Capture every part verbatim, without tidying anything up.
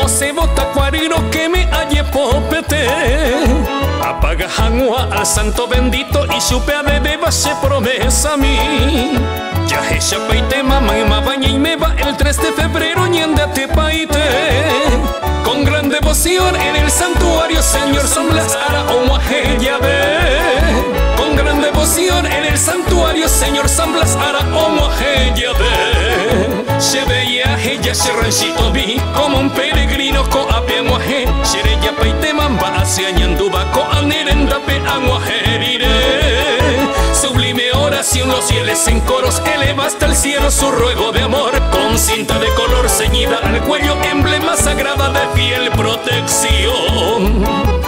sebo tacuariro que me halle popete. Apaga jangua al santo bendito y supe a bebé base promesa a mí. Ya es chapaite mamá y ma baña y me va el tres de febrero ñandate paite. Con gran devoción en el santuario Señor San Blas ara omaje ya ve. Con gran devoción en el santuario Señor San Blas ara omaje ya ve. Se veía ella se ranchito vi como un peregrino co apemuaje. Shereya paite mamba hacia ñanduba co anerendape amuajerire. Sublime oración los fieles en coros eleva hasta el cielo su ruego de amor. Con cinta de color ceñida al cuello, emblema sagrada de fiel protección.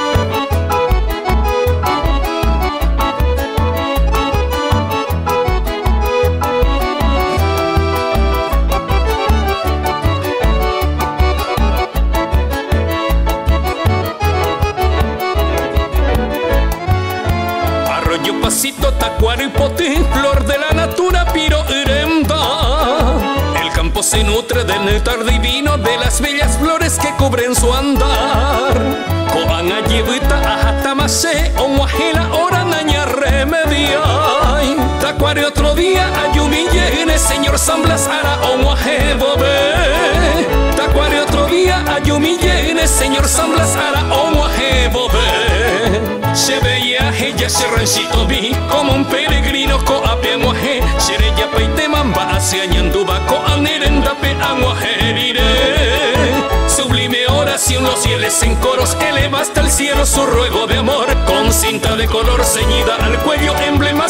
Pasito, tacuaro y pote, flor de la natura, piro iremda. El campo se nutre del néctar divino de las bellas flores que cubren su andar. Coan allibita, ajatamase, omuajela, ora naña remedia. Tacuaro otro día, ayumille, Señor San Blas ara omuaje bobe. Tacuaro otro día, ayumille, Señor San Blas ara omuaje bobe. Se veía ella se ranchito vi como un peregrino co apemuaje. Shereya paite mamba hacia ñanduba co anerendape amuajerire. Sublime oración los fieles en coros eleva hasta el cielo su ruego de amor. Con cinta de color ceñida al cuello, emblema